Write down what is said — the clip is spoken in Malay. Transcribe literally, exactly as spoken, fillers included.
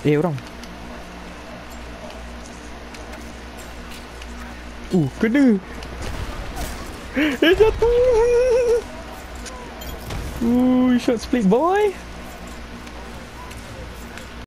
Eh orang. Uh, kena. Eh jatuh. Uh, shot split boy.